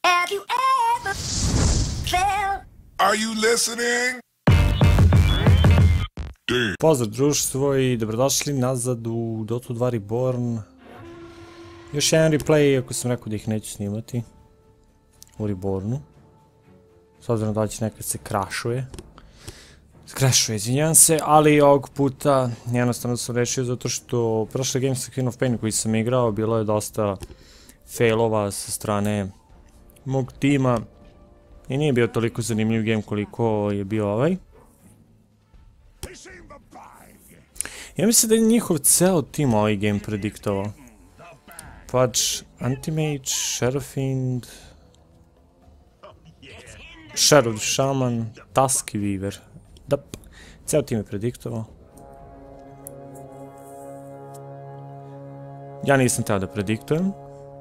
Have you ever felt? Are you listening? Damn. Pozdrav društvo i dobrodošli nazad u Dota 2 Reborn. Još jedan replay, iako sam rekao da ih neću snimati u Rebornu. S obzirom da će nekad se crashuje. Izvinjam se, ali ovog puta jednostavno sam rešio zato što prošle game sa Queen of Pain koji sam igrao bilo je dosta failova sa strane mog tima i nije bio toliko zanimljiv game koliko je bio ovaj. Ja mislim da je njihov ceo tim ovaj game prediktovao. Pudge, Anti-Mage, Sherifind, Sheriff Shaman, Tusky Weaver. Da, ceo tim je prediktovao. Ja nisam teo da prediktujem.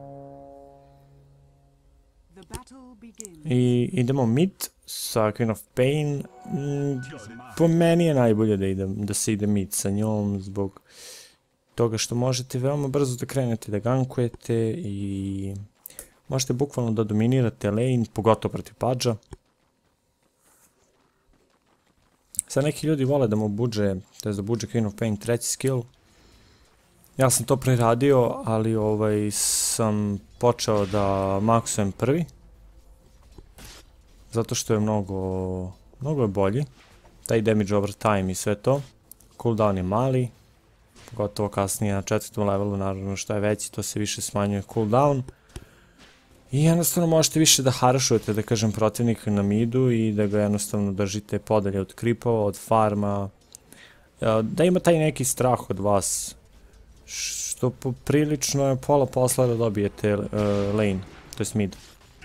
I idemo mid sa Queen of Pain. Po meni je najbolje da se ide mid sa njom zbog toga što možete veoma brzo da krenete da gankujete i možete bukvalno da dominirate lane, pogotovo protiv Pudgea. Sad neki ljudi vole da mu budže, to je da budže Queen of Pain treći skill. Ja sam to preradio, ali sam počeo da maksujem prvi. Zato što je mnogo je bolji. Taj damage over time i sve to. Cooldown je mali. Pogotovo kasnije na 4. levelu, naravno što je veći, to se više smanjuje cooldown. I jednostavno možete više da harašujete, da kažem, protivnika na midu i da ga jednostavno držite podalje od creepova, od farma. Da ima taj neki strah od vas. Što poprilično je pola posla da dobijete lane, to jest mid.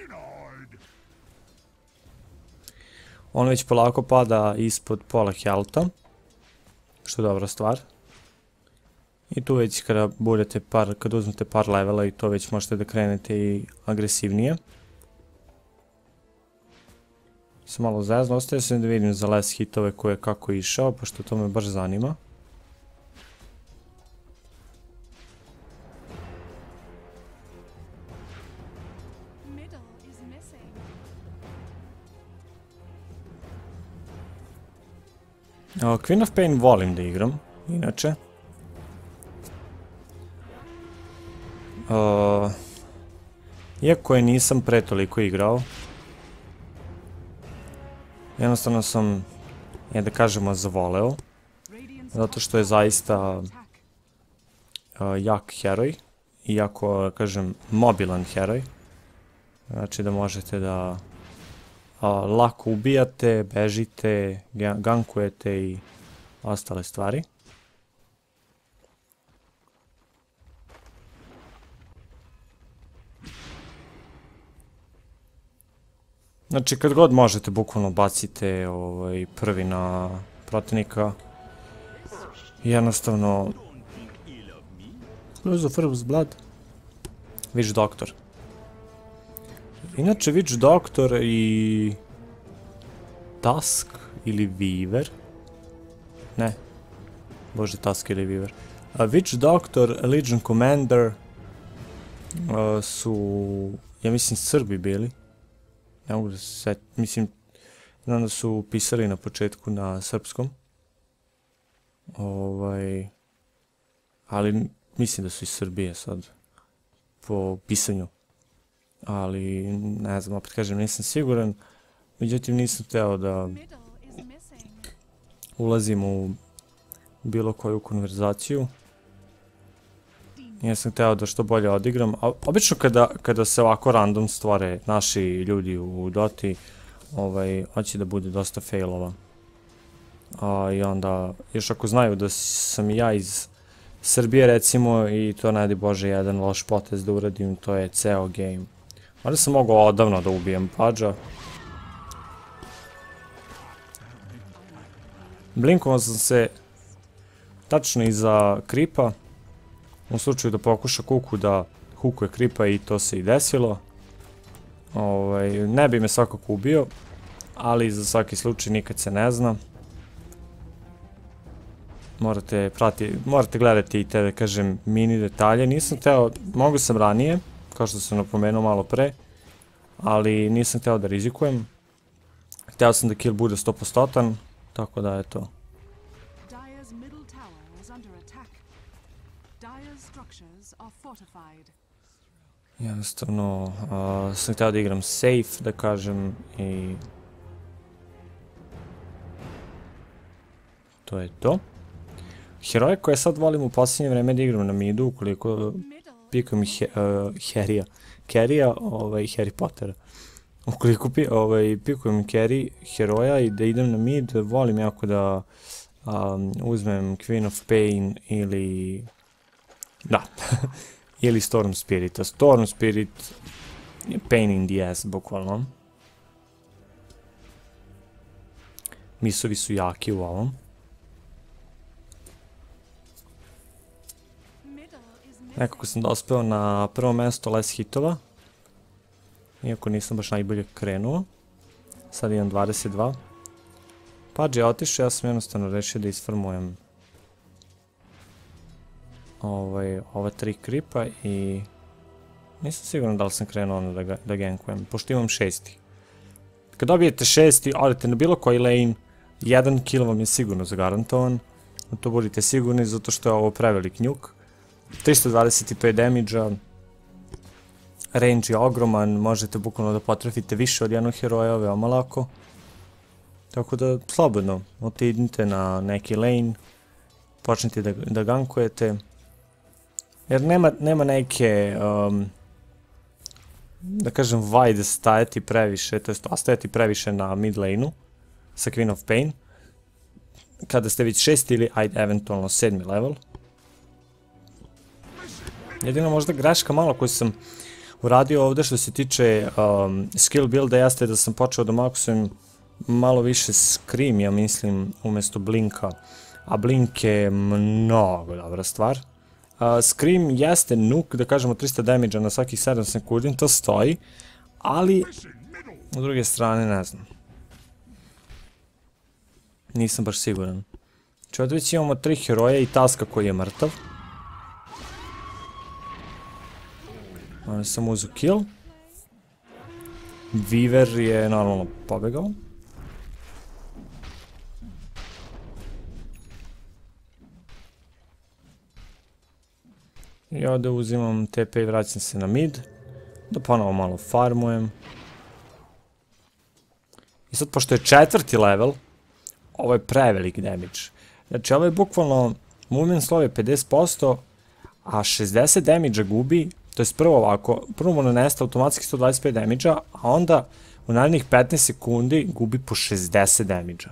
On već polako pada ispod pola healtha, što je dobra stvar. I tu već kad uzmete par levela i to već možete da krenete i agresivnije. Sam malo zezno, ostaje se da vidim za less hitove koje je kako išao, pošto to me baš zanima. Queen of Pain volim da igram, inače. Iako je nisam pre toliko igrao. Jednostavno sam, da kažemo, zavoleo. Zato što je zaista jak heroj. I jako, kažem, mobilan heroj. Znači da možete da lako ubijate, bežite, gankujete i ostale stvari. Znači kad god možete bukvalno bacite prvi na protivnika. Jednostavno Lose of First Blood. Witch Doctor. Inače Witch Doctor i Tusk ili Weaver. Ne. Bože, Tusk ili Weaver. Witch Doctor, Legion Commander su, ja mislim, Srbi bili. Ne mogu da se setim, mislim, znam da su pisali na početku na srpskom. Ali mislim da su iz Srbije sad, po pisanju. Ali, ne znam, opet kažem, nisam siguran. Međutim, nisam teo da ulazim u bilo koju konverzaciju. Ja sam hteo da što bolje odigram. Obično kada se ovako random stvore naši ljudi u Doti, hoće da bude dosta failova. I onda, još ako znaju da sam ja iz Srbije recimo i to ne di Bože jedan loš potez da uradim, to je ceo game. Možda sam mogao odavno da ubijem Pudgea. Blinkovao sam se tačno iza creepa. U slučaju da pokuša Kuku da hukuje creepa i to se i desilo. Ne bi me svakako ubio, ali za svaki slučaj nikad se ne zna. Morate gledati i te, da kažem, mini detalje. Nisam teo, mogu sam ranije, kao što sam napomenuo malo pre, ali nisam hteo da rizikujem. Hteo sam da kill bude 100%, tako da je to. Dire's middle tower is under attack. Dire's structures are fortified. Jednostavno sam hteo da igram safe, da kažem, i to je to. Heroje koje sad volim u posljednje vreme da igram na midu, ukoliko pikujem Harrya, Harry Pottera. Ukoliko pikujem carry heroja i da idem na mid, volim jako da uzmem Queen of Pain ili... da, ili Storm Spirita. Storm Spirit je pain in the ass, bukvalno. Misovi su jaki u ovom. Nekako sam dospeo na prvo mesto less hitova. Iako nisam baš najbolje krenuo. Sad imam 22. Pudge je otišao, ja sam jednostavno rešio da isfarmujem ova 3 kripa i nisam siguran da li sam krenuo ono da gankujem, pošto imam 6. Kad dobijete 6, odete na bilo koji lane, 1 kill vam je sigurno zagarantovan. To budite sigurni zato što je ovo prevelik njuk. 325 damage-a, range je ogroman, možete bukvalno da potrafite više od jednog heroja, veoma lako. Tako da, slobodno, otidite na neki lane, počnite da gankujete. Jer nema neke, da kažem, wide stajati previše, to jest ostajati previše na mid lane-u sa Queen of Pain. Kada ste već 6 ili eventualno 7 level. Jedino možda greška malo koju sam uradio ovdje što se tiče skill builda jeste da sam počeo da maksujem malo više Scream, ja mislim, umjesto Blinka. A Blink je mnogo dobra stvar. Scream jeste nuke, da kažemo 300 damage na svakih 7 sekundi, to stoji. Ali, s druge strane, ne znam. Nisam baš siguran. Znači ovdje već imamo 3 heroja i Taska koji je mrtav. Ovdje sam uzeo kill. Weaver je normalno pobegao. I ovdje uzimam TP i vraćam se na mid. Da ponovo malo farmujem. I sad pošto je 4. level, ovo je prevelik damage. Znači ovo je bukvalno movement slow je 50%, a 60 damage-a gubi. To je prvo ovako, prvo mu naneste automatski 125 damage-a, a onda u narednih 15 sekundi gubi po 60 damage-a.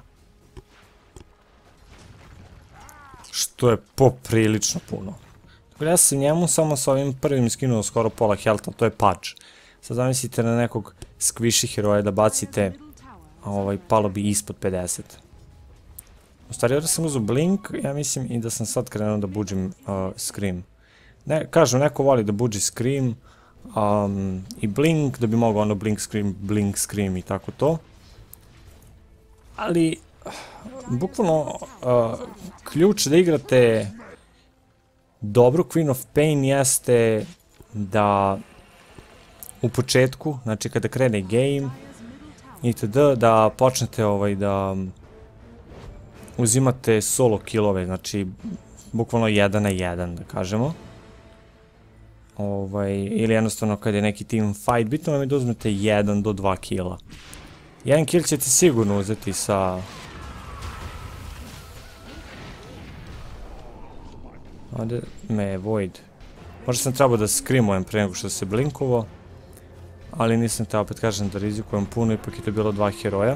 Što je poprilično puno. Dakle, ja sam njemu samo sa ovim prvim skinuo skoro pola health-a, to je Pudge. Sad zamislite na nekog squishy heroja da bacite, palo bi ispod 50. U stvari, ovdje sam uzeo Blink, ja mislim i da sam sad krenuo da buđim Scream. Kažem, neko voli da buđi Scream i Blink, da bi mogao ono Blink, Scream i tako to. Ali, bukvalno, ključ da igrate dobru Queen of Pain jeste da u početku, znači kada krene game, itd. Da počnete da uzimate solo killove, znači bukvalno 1 na 1, da kažemo. Ili jednostavno kada je neki team fight, bitno vam je da uzmete 1 do 2 killa. 1 kill ćete sigurno uzeti sa... Ovdje me je Void. Možda sam trebao da screamujem pre nego što se blinkovo. Ali nisam te opet kažem da rizikujem puno, ipak je to bilo 2 heroja.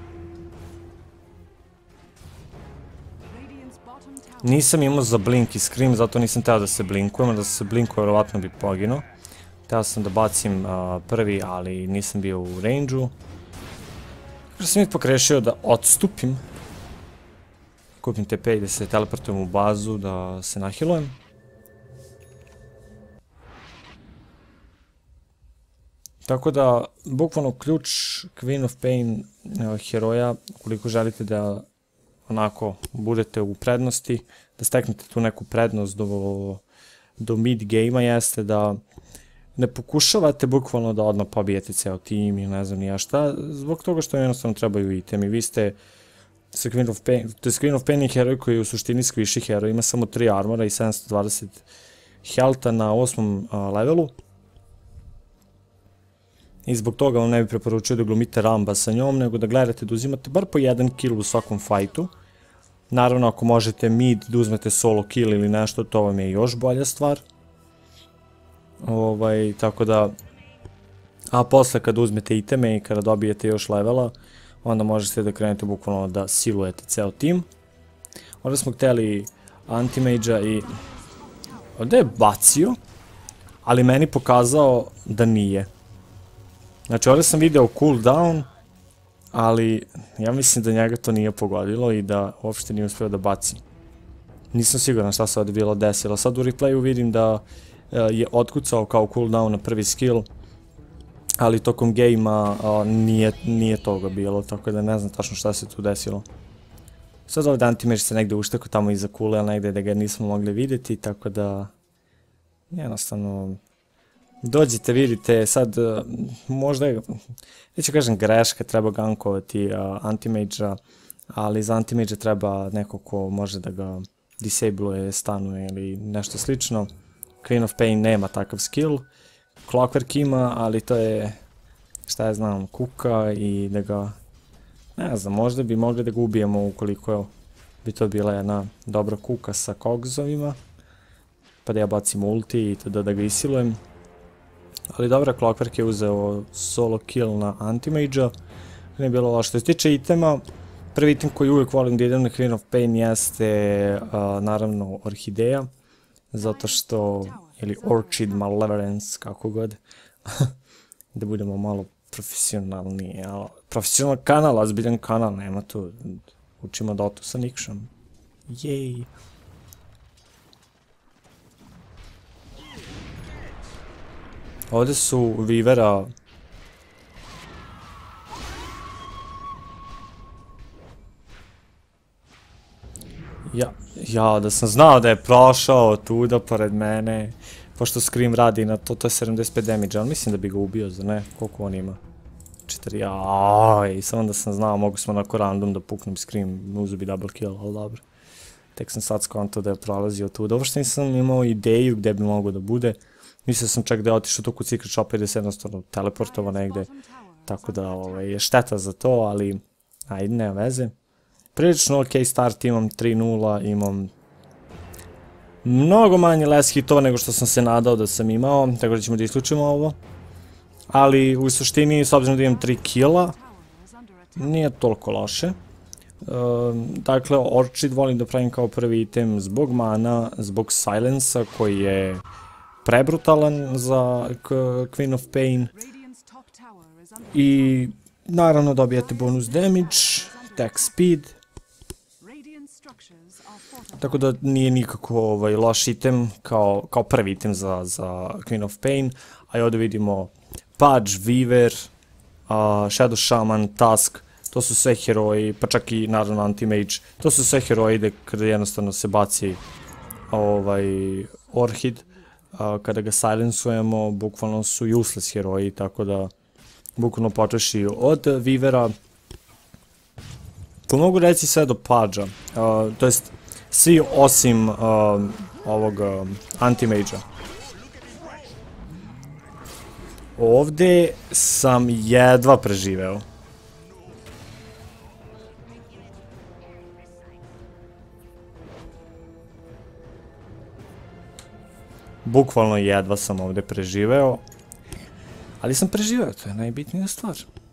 Nisam imao za Blink i Scream, zato nisam teo da se blinkujem, da se blinkuje vjerovatno bi poginuo. Teo sam da bacim prvi, ali nisam bio u range-u. Tako sam ipak rešio da odstupim. Kupim TP i da se teleportujem u bazu, da se nahilujem. Tako da, bukvalno ključ Queen of Pain heroja, koliko želite da onako budete u prednosti, da steknete tu neku prednost do mid game-a, jeste da ne pokušavate bukvalno da odmah pobijete ceo tim i ne znam ni ja šta, zbog toga što jednostavno trebaju itemi. Vi ste sa Queen of Pain, to je Queen of Pain je heroj koji je u suštini squishy heroj, ima samo 3 armora i 720 healtha na 8. levelu. I zbog toga vam ne bi preporučio da glumite Ramba sa njom, nego da gledate da uzimate bar po 1 kill u svakom fajtu. Naravno, ako možete mid da uzmete solo kill ili nešto, to vam je još bolja stvar. Tako da... A posle kad uzmete iteme i kada dobijete još levela, onda možete da krenete bukvalno da silujete ceo tim. Onda smo hteli Anti-Mage-a i... Ovdje je bacio, ali meni pokazao da nije. Znači ovdje sam video cooldown, ali ja mislim da njega to nije pogodilo i da uopšte nije uspio da baci. Nisam siguran šta se ovdje bilo desilo. Sad u replayu vidim da je otkucao kao cooldown na prvi skill, ali tokom game-a nije toga bilo, tako da ne znam tačno šta se tu desilo. Sad ovdje Anti-Mage se negdje ušteko tamo iza kule, ali negdje da ga nismo mogli vidjeti, tako da... Jednostavno... Dođite, vidite, sad možda je, neću kažem greška, treba gankovati Anti-Mage-a, ali za Anti-Mage-a treba neko ko može da ga disabluje, stanuje ili nešto slično. Queen of Pain nema takav skill, Clockwork ima, ali to je, šta ja znam, kuka i da ga, ne znam, možda bi mogli da ga ubijemo ukoliko bi to bila jedna dobra kuka sa cogsovima, pa da ja bacim ulti i da ga isilujem. Ali dobra, Clockwork je uzeo solo kill na Anti-Mage-a, nije bilo loše. Što se tiče itema, prvi item koji uvijek volim da idem na Queen of Pain jeste naravno Orhideja, zato što, ili Orchid Malevolence, kako god, da budemo malo profesionalni, profesionalan kanal, ozbiljan kanal, nema tu, učimo Dotu sa Nikšom, jej! Ovdje su Vivera... Ja, da sam znao da je prošao tuda pored mene, pošto Scream radi na to, to je 75 damage, ali mislim da bi ga ubio, za ne? Koliko on ima? 4, samo da sam znao, mogu smo onako random da puknem Scream, uzu bi double kill, ali dobro. Tek sam sad skontao da je prolazio tuda, uopšte nisam imao ideju gde bi mogo da bude. Mislio sam čak da je otišao tu kod Secret Shopa i da se jednostavno teleportovao negde, tako da je šteta za to, ali ajde, nema veze. Prilično ok start, imam 3-0, imam mnogo manje less hitova nego što sam se nadao da sam imao, tako da ćemo da isključimo ovo. Ali u suštini, s obzirom da imam 3 killa, nije toliko loše. Dakle, Orchid volim da pravim kao prvi item zbog mana, zbog Silence-a koji je prebrutalan za Queen of Pain i naravno dobijate bonus damage, attack speed, tako da nije nikako loš item kao prvi item za Queen of Pain. A i ovdje vidimo Pudge, Weaver, Shadow Shaman, Tusk, to su sve heroji, pa čak i naravno Anti-Mage, to su sve heroji kada jednostavno se baci Orchid. Kada ga silencujemo, bukvalno su useless heroji, tako da bukvalno počeši od Vivera, to mogu reći sve do Pudge-a, to jest svi osim ovog Anti-Mage-a. Ovdje sam jedva preživeo. Bukvalno jedva sam ovdje preživeo, ali sam preživeo, to je najbitnija stvar.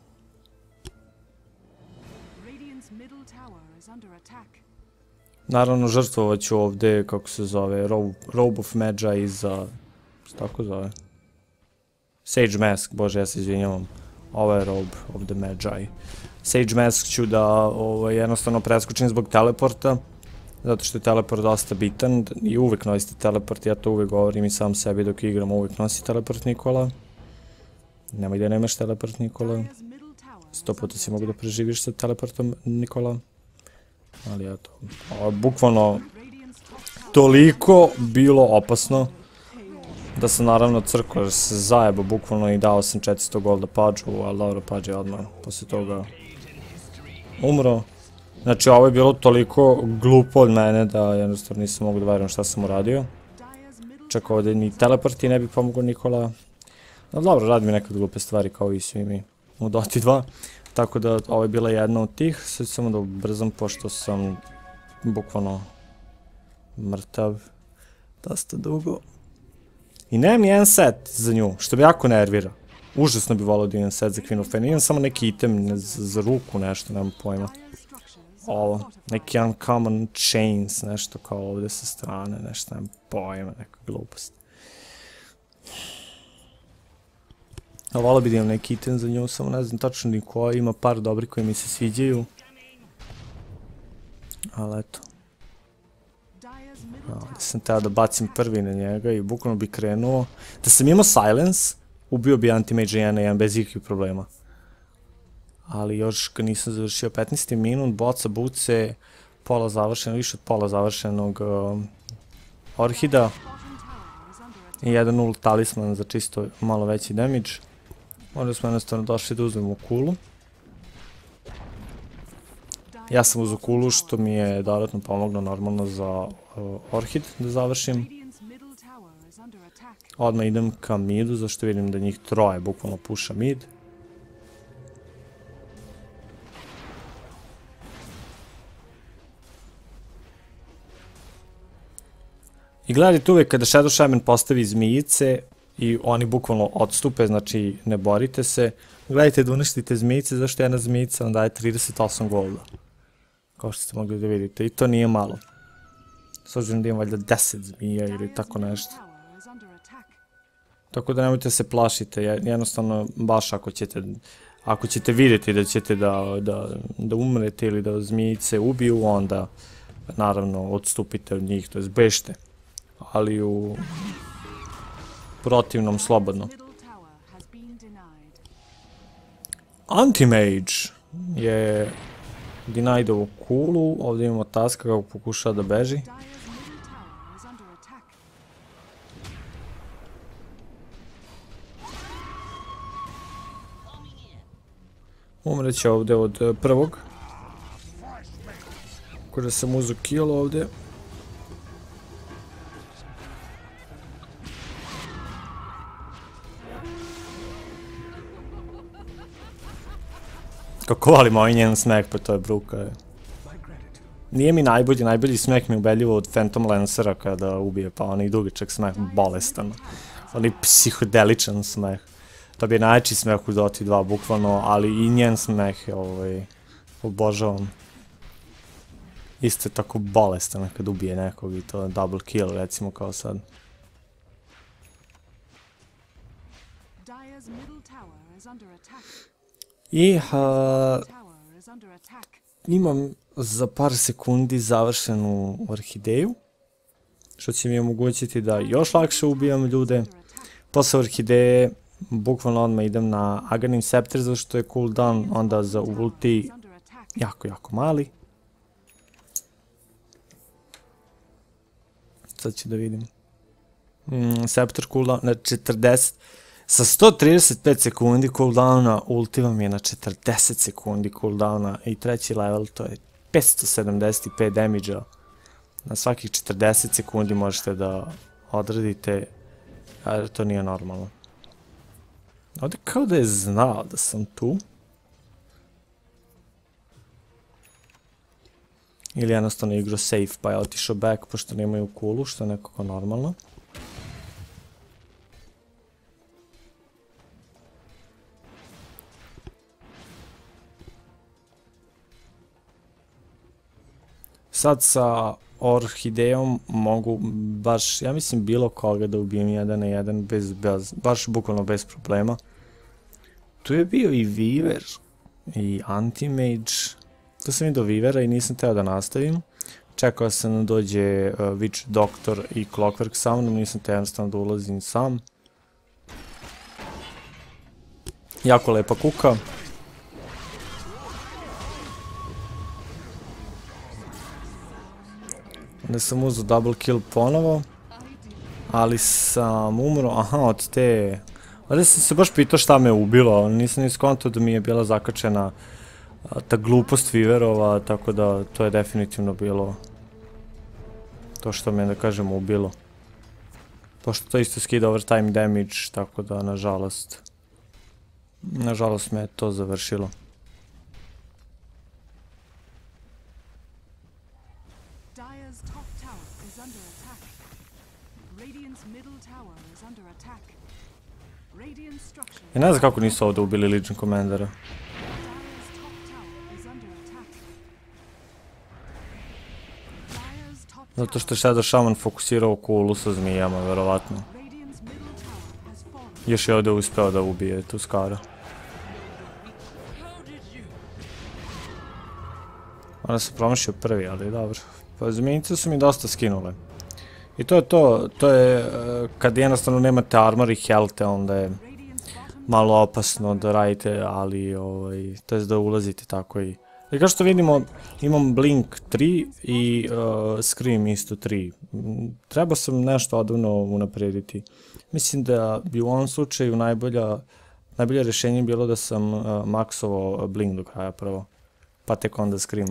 Naravno, žrtvovat ću ovdje, kako se zove, Robe of Magi iza, što tako zove? Sage Mask, bože, ja se izvinjavam, ovo je Robe of the Magi. Sage Mask ću da jednostavno preskočim zbog teleporta, zato što je teleport dosta bitan i uvijek nosite teleport, ja to uvijek govorim i sam sebi dok igram, uvijek nosi teleport Nikola. Nemoj da nemaš teleport Nikola, 100 puta si mogu da preživiš sa teleportom Nikola. Ali eto, bukvalno toliko bilo opasno Da sam naravno crkao jer se zajebo bukvalno i dao sam 400 golda Pađu, ali dobro, Pađ je odmah poslije toga umro. Znači ovo je bilo toliko glupo od mene da jednostavno nisam mogu da verujem šta sam uradio. Čak ovdje ni teleporti ne bi pomogao Nikola. No dobro, radi mi neke glupe stvari kao i svi mi u Doti 2. Tako da ovo je bila jedna od tih. Sad samo da ubrzam pošto sam bukvalno mrtav dosta dugo. I nemam ni jedan set za nju, što bi jako nervira. Užasno bi volio da imam set za Queen of Pain. Imam samo neki item za ruku, nešto, nemam pojma. Ovo, neki uncommon chains, nešto kao ovdje sa strane, nešto, nemam pojma, neka glupost. A volio bi da imam neki item za nju, samo ne znam tačno ni koji, ima par dobri koji mi se sviđaju. Ali eto. Da sam teo da bacim prvi na njega i bukvalno bi krenuo. Da sam imao silence, ubio bi anti-mage 1 na 1 bez ikakvih problema. Ali još kad nisam završio 15. minut, boca buce, pola završenog, više od pola završenog Orhida. I 1-0 talisman za čisto malo veći damage. Onda smo jednostavno došli da uzmemo kulu. Ja sam uzeo kulu što mi je dodatno pomoglo normalno za Orhid da završim. Odmah idem ka midu, zašto vidim da njih troje bukvalno puša mid. I gledajte uvijek kada Shadow Shaman postavi zmijice i oni bukvalno odstupe, znači ne borite se. Gledajte da uništite zmijice, zašto jedna zmijica vam daje 38 golda. Kao što ste mogli da vidite, i to nije malo. S obzirom da imam valjda 10 zmija ili tako nešto. Tako da nemojte se plašite, jednostavno baš ako ćete vidjeti da ćete da umrete ili da zmijice ubiju, onda naravno odstupite od njih, to jest bežte. Ali u protivnom slobodno. Anti-mage je denied ovu kulu, ovdje imamo taska kako pokušava da beži. Umreće ovdje od prvog. Kada sam uzeo kill ovdje. Kako volim ovaj njen smek, pa to je bruka. Nije mi najbolji smek mi je ubedljivo od Phantom Lancera kada ubije, pa onaj dugačak smek, bolestan. Onaj psihodeličan smek. To bi je najjači smek u Doti 2, bukvalno, ali i njen smek, obožavam. Isto je tako bolestan kad ubije nekog i to double kill, recimo kao sad. I imam za par sekundi završenu orhideju, što će mi omogućiti da još lakše ubijam ljude. Posle orhideje bukvalno odmah idem na Aghanim Scepter, zato što je cooldown onda za ulti jako mali. Sad ću da vidim. Scepter cooldown na 40. Sa 135 sekundi cooldowna ulti vam je na 40 sekundi cooldowna i treći level, to je 575 damage-a. Na svakih 40 sekundi možete da odradite, jer to nije normalno. Ovdje kao da je znao da sam tu. Ili jednostavno igrao safe pa je otišao back pošto nemaju kulu, što je nekako normalno. Sad sa orhidejom mogu baš, ja mislim bilo koga da ubijem 1 na 1 baš bukvalno bez problema. Tu je bio i Weaver i Anti-Mage. Tu sam vidio Weavera i nisam teo da nastavim. Čekao sam da dođe Witch Doctor i Clockwork sa mnom, nisam teo jednostavno da ulazim sam. Jako lepa kuka. Onda sam uzeo double kill ponovo. Ali sam umro, aha, od te... Ovdje sam se baš pitao šta me ubilo, nisam ni skontao da mi je bila zakačena ta glupost Viverova, tako da to je definitivno bilo to što me, da kažem, ubilo. Pošto to isto skida overtime damage, tako da, nažalost me je to završilo. Dire's top tower is under attack. Radiant's middle tower is under attack. Radiant structures. Ja ne znam kako nisu ovdje ubili Legion Commandera. Dire's top tower is under attack. Dire's top Zato što je Shadow Shaman fokusirao kulu sa zmijama, verovatno. Radiant's middle tower has fallen. Još je ovdje uspeo da ubije tu Skara. Onda sam promašio prvi, ali dobro. Pa zmijnice su mi dosta skinule. I to je to, kad jednostavno nemate armor i health, onda je malo opasno da radite, ali to je da ulazite tako i... I kao što vidimo, imam Blink 3 i Scream isto 3. Treba sam nešto odavno unaprediti. Mislim da bi u ovom slučaju najbolje rješenje bilo da sam maksovao Blink do kraja prvo, pa tek onda Scream.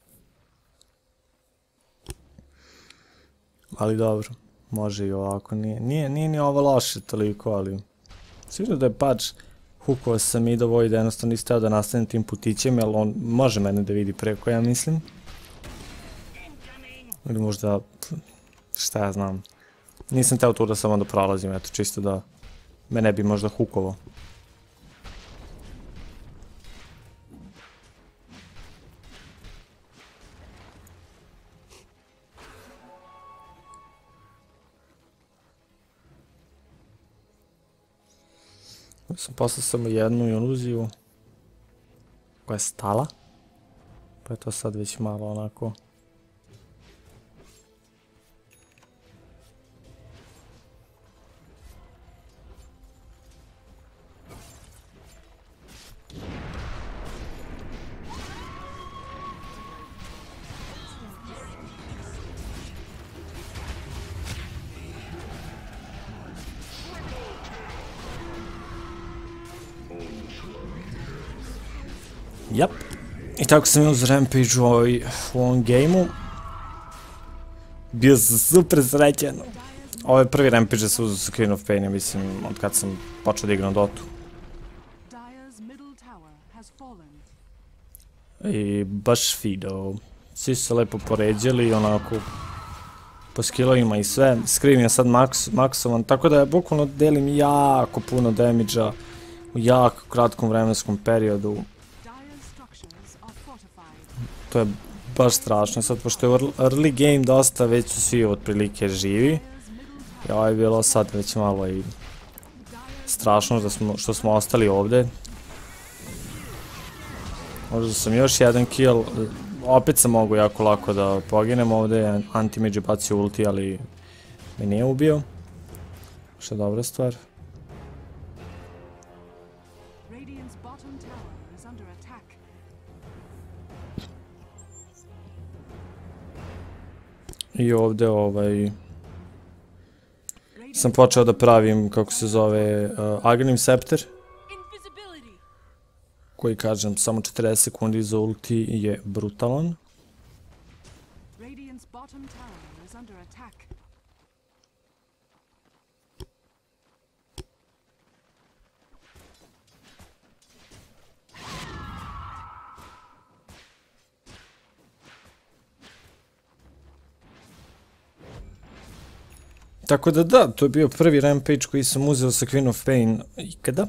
Ali dobro, može i ovako, nije ni ovo loše toliko, ali... Sigurno da je patch, hukao sam i do Voida, jednostavno nisi teo da nastavim tim putićem, jer on može mene da vidi preko, ja mislim. Ili možda, šta ja znam, nisam teo tu da samo da prolazim, eto, čisto da me ne bi možda hukovao. Sam poslao samo jednu iluziju koja je stala, pa je to sad već malo onako... Jap, i tako sam uz Rampage u ovom gameu. Bio sam super srećen. Ovo je prvi Rampage da se uz Queen of Pain, mislim, od kad sam počeo da igram Dotu. I baš fido. Svi su se lepo poređali, onako, po skillovima i sve. Scream je sad maksovan, tako da ja bukvalno delim jako puno damage-a u jako kratkom vremenskom periodu. To je baš strašno, sad pošto je early game dosta, već su svi otprilike živi. I ovo je bilo sad već malo i strašno što smo ostali ovdje. Možda sam još jedan kill, opet sam mogu jako lako da poginem ovdje, anti-mage je bacio ulti, ali me nije ubio. Što je dobra stvar. I ovdje sam počeo da pravim, kako se zove, Aghanim Scepter, koji, kažem, samo 40 sekundi za ulti je brutalan. Tako da da, to je bio prvi Rampage koji sam uzeo sa Queen of Pain ikada.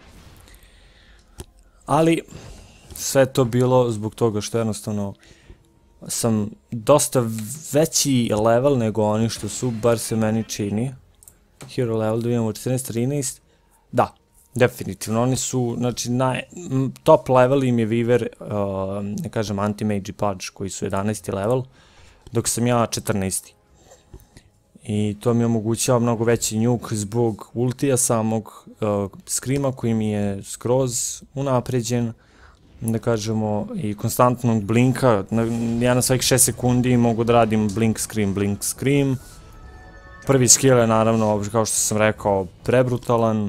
Ali, sve to bilo zbog toga što jednostavno sam dosta veći level nego oni što su, bar se meni čini. Hero level da imamo 14-13. Da, definitivno, oni su, znači, top level im je Weaver, ne kažem Anti-Mage i Pudge koji su 11. level, dok sam ja 14. I to mi omogućava mnogo veći nuke zbog ultija samog Screama koji mi je skroz unapređen, da kažemo, i konstantnog blinka. Ja na svojih 6 sekundi mogu da radim blink, scream, Prvi skill je naravno, kao što sam rekao, prebrutalan.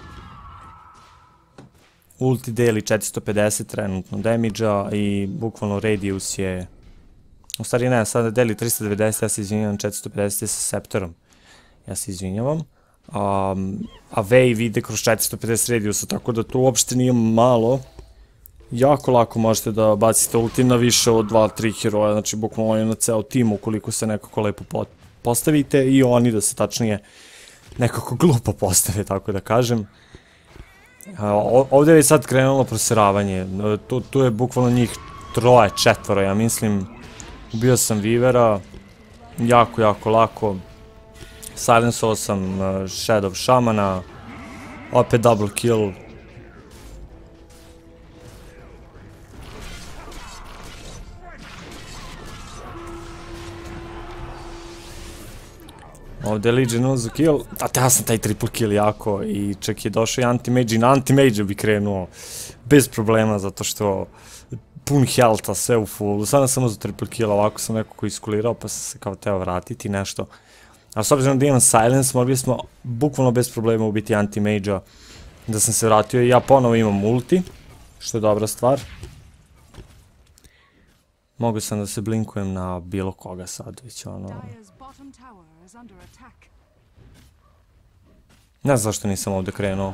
Ulti deli 450 trenutno damage-a i bukvalno radius je... U stvari ne, sada deli 390, ja se izvinjavam, 450 je sa Scepterom. Ja se izvinjavam. A Wave ide kroz 450 radiusa, tako da to uopšte nije malo. Jako lako možete da bacite ulti na više od 2-3 heroja, znači bukvalno je na ceo tim ukoliko se nekako lepo postavite i oni da se tačnije nekako glupo postave, tako da kažem. Ovdje je sad krenulo proseravanje, tu je bukvalno njih 3-4, ja mislim. Ubio sam Vivera, jako lako. Silenceo sam Shadow Shamana, opet double kill. Ovdje je Legion uzeo kill, a ja sam taj triple kill jako i čak je došao i anti-mage i na anti-mage bi krenuo bez problema zato što pun healtha, sve u fullu. Sada sam uzeo triple kill, ovako sam nekako iskulirao pa sam se kao teo vratiti nešto. A s obzirom da imam silence, mogli smo bukvalno bez problema ubiti anti-mage-a. Da sam se vratio i ja ponovo imam ulti, što je dobra stvar. Mogu sam da se blinkujem na bilo koga sad, već ono... Ne znam zašto nisam ovdje krenuo.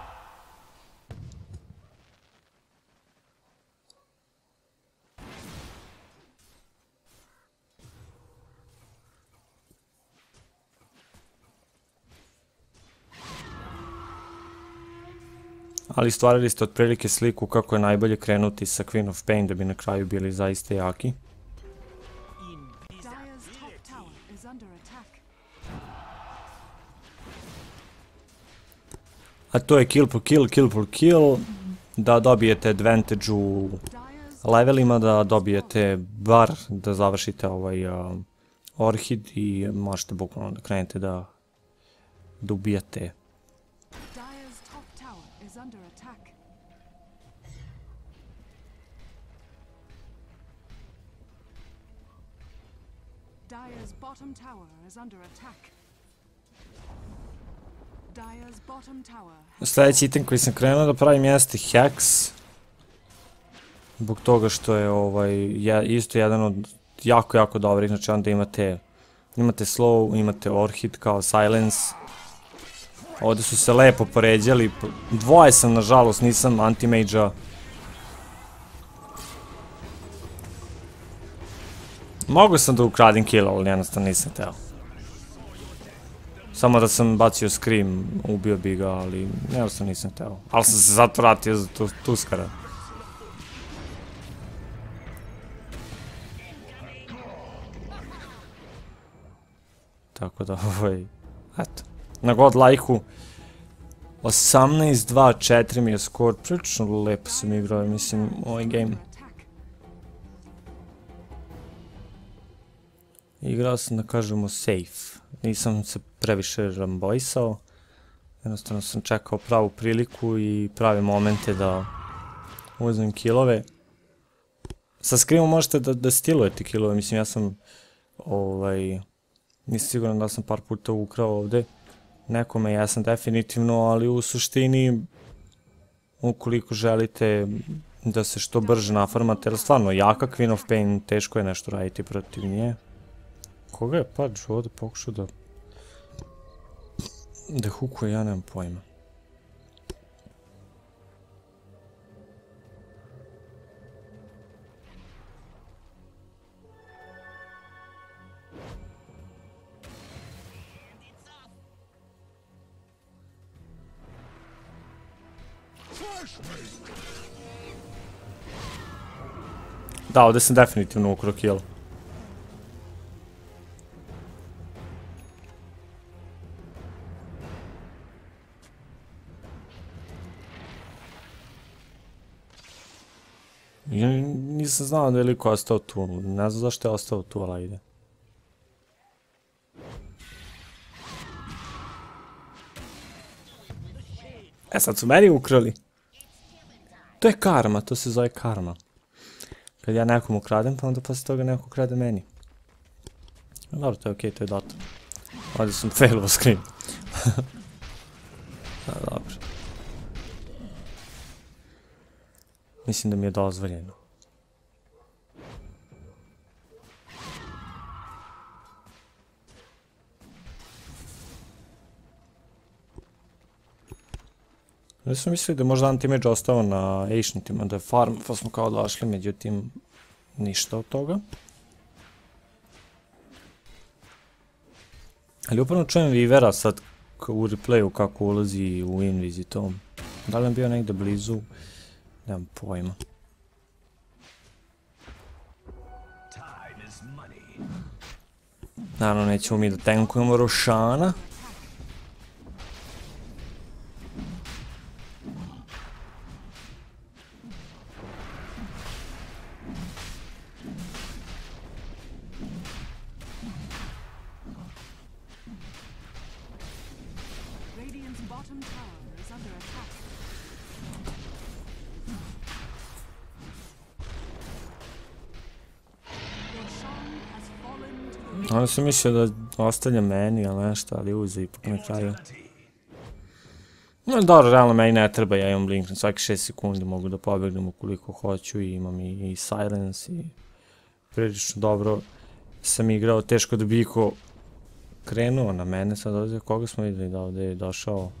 Ali stvarili ste otprilike sliku kako je najbolje krenuti sa Queen of Pain da bi na kraju bili zaista jaki. A to je kill po kill, da dobijete advantage u levelima, da dobijete bar da završite ovaj Orchid i možete bukvalno da krenete da ubijate. Dire's bottom tower is under attack. Dire's bottom tower. Sljedeći item koji sam krenuo da pravim jeste Hex. Zbog toga što je isto jedan od jako dobrih, znači onda imate slow, imate Orchid kao silence. Ovdje su se lepo poređali, dvoje sam nažalost, nisam anti-mage-a. Mogu sam da ukradim kill, ali jednostavno nisam teo. Samo da sam bacio Scream, ubio bi ga, ali jednostavno nisam teo. Ali sam se zato vratio za Tuskara. Tako da eto. Na godlike-u 18-2-4 mi je skor, prilično lepo sam igrao, mislim, ovaj game. Igrao sam da kažemo safe, nisam se previše rambojsao, jednostavno sam čekao pravu priliku i prave momente da uzmem killove. Sa Screamom možete da stilujete killove, mislim ja sam, nisam siguran da sam par puta ukrao ovdje nekome, ja sam definitivno, ali u suštini, ukoliko želite da se što brže nafarmate, jer stvarno jaka Queen of Pain, teško je nešto raditi protiv nje. Koga je Pudge ovdje pokušao da hukuje, ja nemam pojma. Da, ovdje sam definitivno ukrao kill. Nisam znao da je liko ostao tu, ne znam zašto je ostao tu, ali ide. Sad su meni ukrali. To je karma, to se zove karma. Kad ja nekom ukradem, pa onda posle toga neko ukrade meni. Dobro, to je okej, to je dato. Ovdje sam failovo screen. Da, dobro. Mislim da mi je dozvoljeno. Ja sam mislio da je možda anti-mage ostao na Ancientima, da je farm, pa smo kao došli, međutim, ništa od toga. Ali upravo čujem Vivera sad u replayu kako ulazi u Invis i to. Da li je bio negdje blizu? Nemam pojma. Naravno nećemo mi da tankujemo Rošana. Radiant's bottom tower is under attack. Roshan has fallen to the Onda sam mislio da ostavlja meni ili nešto, ali uze ipak na kraju. No dobro, realno meni ne treba, ja imam blink na svaki 6 sekundi, mogu da pobegnem ukoliko hoću i imam i silence i prilično dobro sam igrao, teško da bi iko krenuo na mene, sad ovdje koga smo vidjeli da ovdje je došao.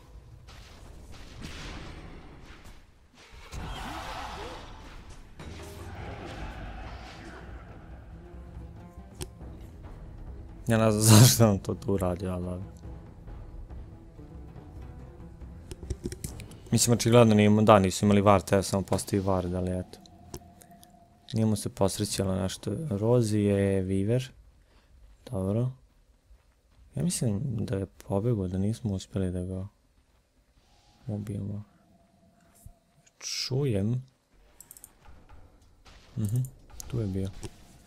Ja ne znam zašto on to tu uradio, ali dobro. Mislim, očigledno nismo, da, nisu imali Ward, ja samo postavi Ward, ali eto. Nije mu se posrećalo nešto. Rozi je Weaver. Dobro. Ja mislim da je pobegao, da nismo uspjeli da ga ubijemo. Čujem. Tu je bio.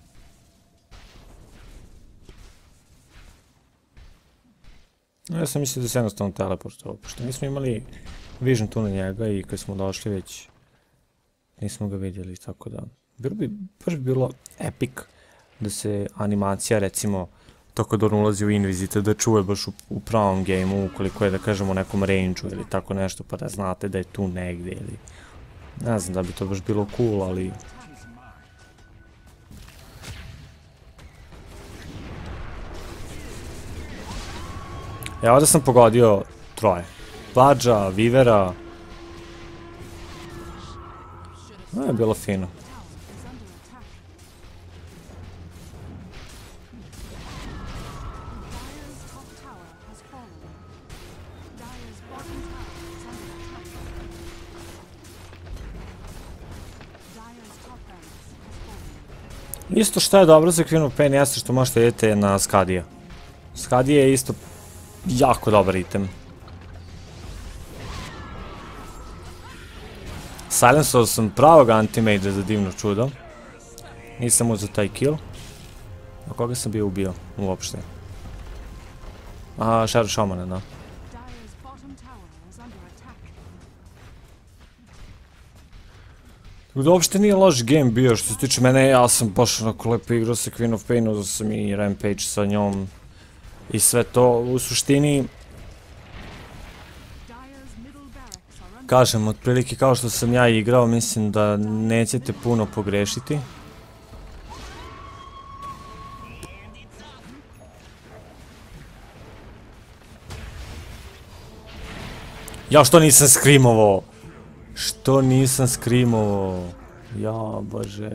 Ja sam mislio da se jednostavno teleportovao, pošto nismo imali vision tu na njega i kad smo došli već nismo ga vidjeli, tako da bilo bi baš bilo epic da se animacija recimo to kad on ulazi u Invisite da čuje baš u pravom gameu ukoliko je da kažemo u nekom range-u ili tako nešto pa da znate da je tu negdje ili ne znam da bi to baš bilo cool, ali ja ovdje sam pogodio troje. Badža, Vivera. No je bilo fino. Isto što je dobro za Queen of Pain jeste što možete idete na Skadija. Skadija je isto jako dobar item. Silenceo sam pravog anti-mage za divno čudo. Nisam uzeo taj kill. A koga sam bio ubio uopšte? Aha, Shadow Shamana, da. Tako da uopšte nije loš game bio, što se tiče mene, ja sam baš onako lepo igrao sa Queen of Pain, uzeo sam i Rampage sa njom. I sve to u suštini kažem, otprilike kao što sam ja igrao, mislim da nećete puno pogrešiti. Ja što nisam skrimovao? Što nisam skrimovao? Ja, bože.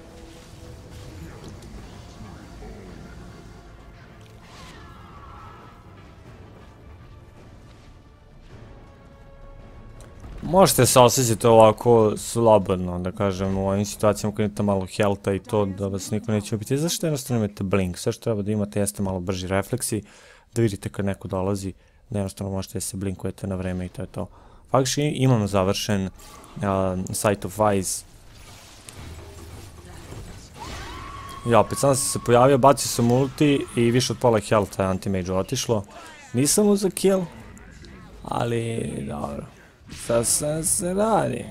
Možete se osjećati ovako slobodno, da kažem, u ovim situacijama kad imate malo healtha i to da vas niko neće ubiti. Zašto jednostavno imate blink? Sve što treba da imate jeste malo brži refleksi, da vidite kad neko dolazi, da jednostavno možete da se blinkujete na vreme i to je to. Faktički imam završen Sight of Eyes. I opet, sam se pojavio, bacio sam ulti i više od pola healtha je anti-mage otišlo. Nisam uzeo kill, ali dobro. Sad sam se radi.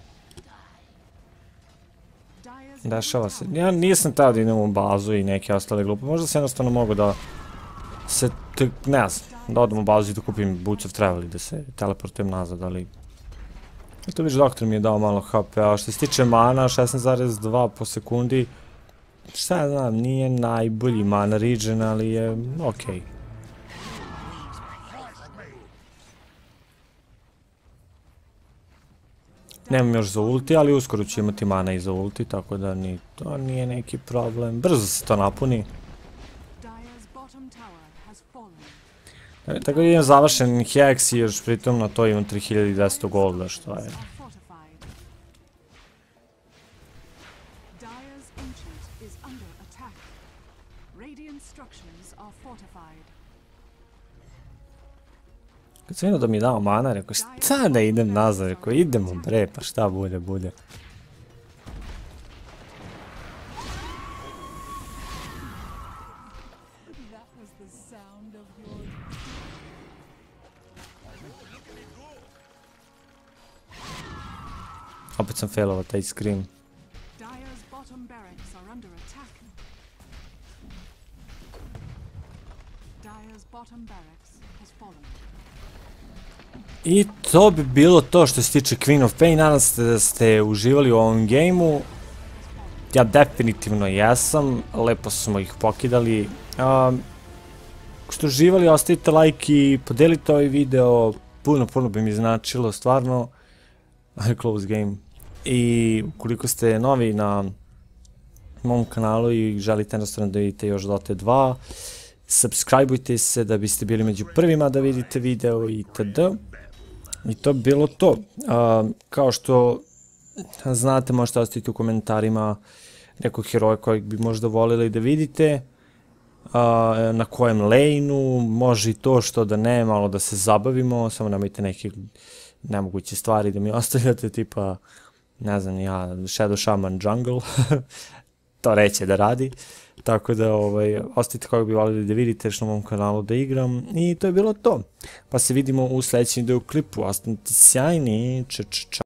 Dešava se. Ja nisam tada idem u bazu i neke ostale glupe. Možda se jednostavno mogu da se ne znam, da odem u bazu i da kupim Boots of Travel i da se teleportujem nazad, ali... Eto viš, doktor mi je dao malo HP, a što se tiče mana, 16,2 po sekundi, šta ja znam, nije najbolji mana regen, ali je okej. Nemam još za ulti, ali uskoro ću imati mana i za ulti, tako da ni to nije neki problem. Brzo se to napuni. Tako da imam završen Hex i još pritom na to imam 3200 golda, što je... Kad sam vidio da mi je dao mana, rekao šta da idem nazad, rekao idemo bre, pa šta bude, bude. Opet sam failovao taj scream. I to bi bilo to što se tiče Queen of Pain, nadam se da ste uživali u ovom gameu. Ja definitivno jesam, lepo smo ih pokidali. Ako ste uživali, ostavite like i podelite ovaj video, puno bi mi značilo, stvarno. Close game. I ukoliko ste novi na mom kanalu i želite jednostavno da vidite još Dota 2, subscribeujte se da biste bili među prvima da vidite video itd. I to bi bilo to. Kao što znate, možete ostaviti u komentarima nekog heroja kojeg bi možda volili da vidite, na kojem lane-u, može i to što da ne, malo da se zabavimo, samo nemojte neke nemoguće stvari da mi ostavljate, tipa, ne znam ja, Shadow Shaman Jungle, to neće da radi, tako da ostavite kojeg bi volili da vidite što na mom kanalu da igram i to je bilo to. Pa se vidimo u sljedećem video klipu, ostanite sjajni, čao.